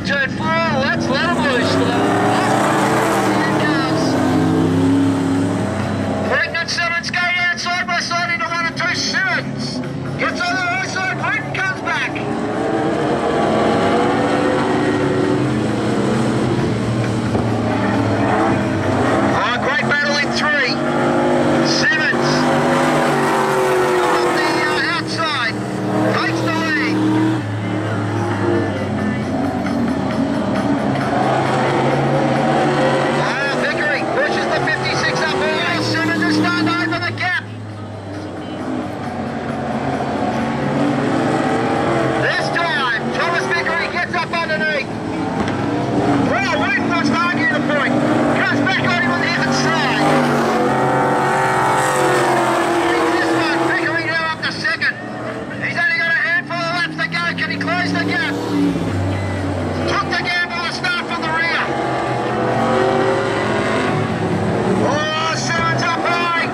into turn 4. Let's let him loose. Here it goes. Pregnant Simmons going out side by side into 1 and 2. Simmons gets on the right side. Britton comes back. Oh, great battle in 3. Simmons on the outside takes the lead. Vickery pushes the 56 up. Simmons is starting to open the gap. This time, Thomas Vickery gets up underneath. Well, Wheaton wants to argue the point. Comes back on him on the inside. This one, Vickery now up to second. He's only got a handful of laps to go. Can he close the gap? Took the gamble to start from the rear. Oh, Simmons up high.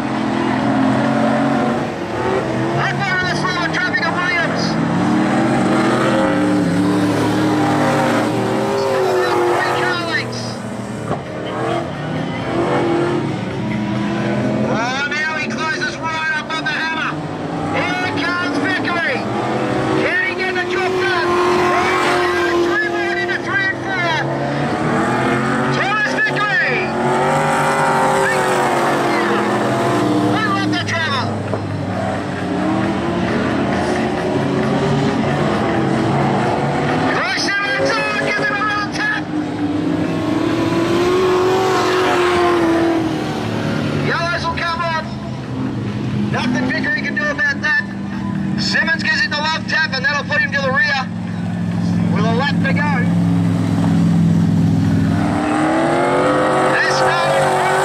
Up over the slow traffic of Williams. Still about 3 car lengths. Oh, now he closes right up on the hammer. Here comes Vickery. Can he get the job done? Oh, 3 more into 3 and 4. Thomas Vickery. We love the travel. Chris Simmons, oh, give him a little tap. Yellows will come on. Nothing Vickery can do about that. Simmons gives it the love tap and that'll put him to the rear with a lap to go. This started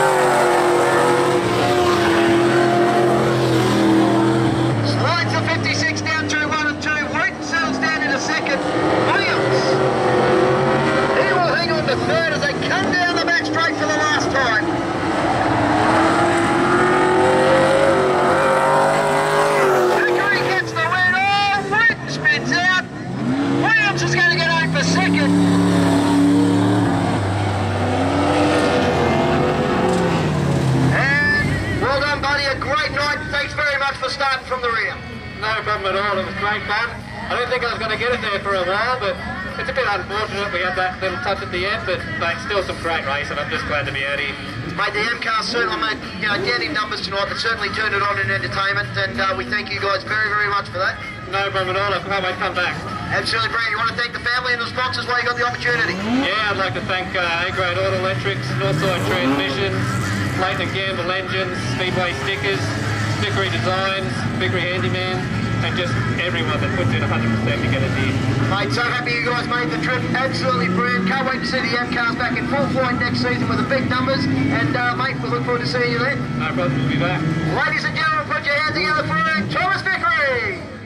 slides the 56 down to 1 and 2. Wheaton settles down into second. Williams, he will hang on to third as they come down the back straight for the last time. Vickery gets the win. Oh, Wheaton spins out. Williams is going to get home for second. And well done, buddy. A great night. Thanks very much for starting from the rear. No problem at all, it was great fun. I didn't think I was going to get it there for a while, but it's a bit unfortunate we had that little touch at the end, but still some great racing. I'm just glad to be out here. Mate, the AMCA certainly made down in numbers tonight, but certainly turned it on in entertainment, and we thank you guys very, very much for that. No problem at all, I can't wait to come back. Absolutely brilliant. You want to thank the family and the sponsors while you got the opportunity? Yeah, I'd like to thank A-Grade Auto Electrics, Northside Transmissions, Clayton and Gamble Engines, Speedway Stickers, Vickery Designs, Vickery Handyman, and just everyone that puts in 100% to get it here. Mate, so happy you guys made the trip. Absolutely brilliant. Can't wait to see the AMCAs back in full flight next season with the big numbers. And mate, we look forward to seeing you then. No problem, we'll be back. Ladies and gentlemen, put your hands together for Thomas Vickery.